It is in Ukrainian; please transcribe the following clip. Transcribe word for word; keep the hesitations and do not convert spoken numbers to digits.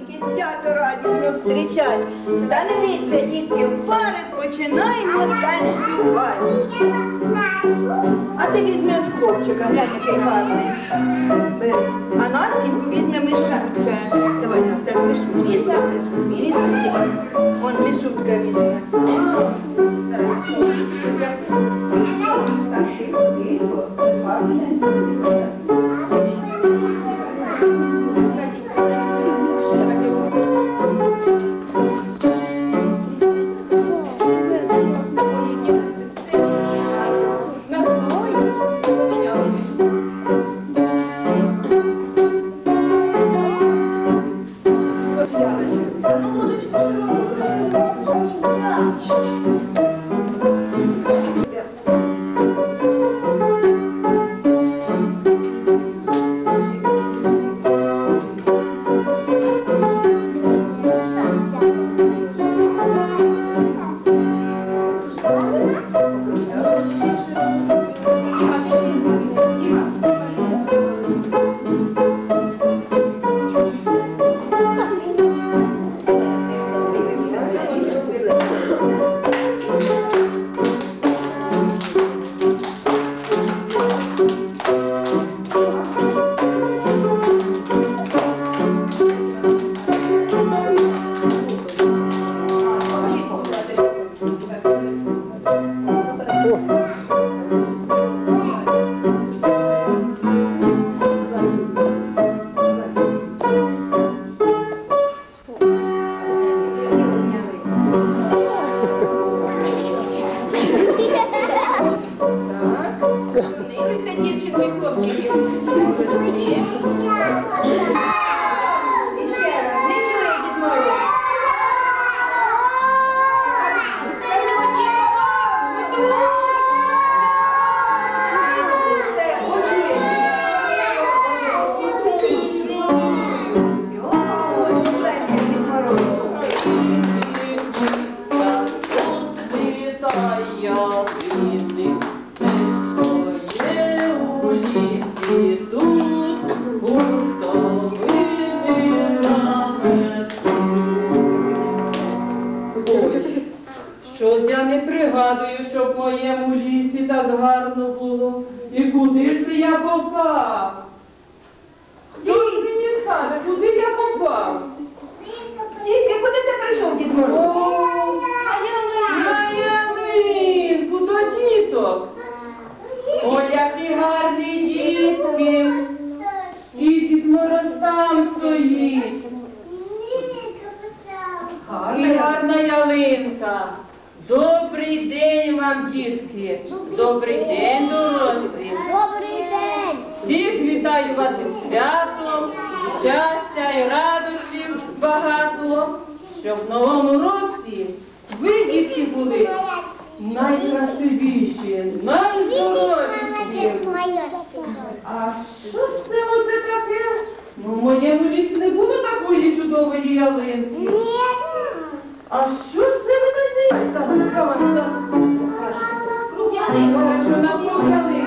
ялинки, свято радісно встрічать. Становіться, дітки, в пари, починаємо танцювати. А ти візьми от хлопчика, глянь, який гарний. А Настіньку візьме Мишутка. Давай, Настя, Мишутка. Мишутка. Вон Мишутка візьме. Так, тихо, тихо. Щось я не пригадую, щоб в моєму лісі так гарно було. І куди ж ти я попав? Хто ж мені скаже, куди я попав? Дітки, куди ти прийшов, Дід Мороз? На ялинку, до діток. Ой, які гарні дітки. І Дід Мороз там стоїть. І гарна ялинка. Добрий день вам, дітки. Добрий день, дорослі. Добрий день. Всіх вітаю вас із святом, щастя і радощів багато, щоб в новому році ви, дітки, були найкрасивіші, найздоровіші. А що ж це оце таке? Ну, в моєму лісі не було такої чудової ялинки. Ні. А що ж це ви не знаєте? Що навкруг ялинки?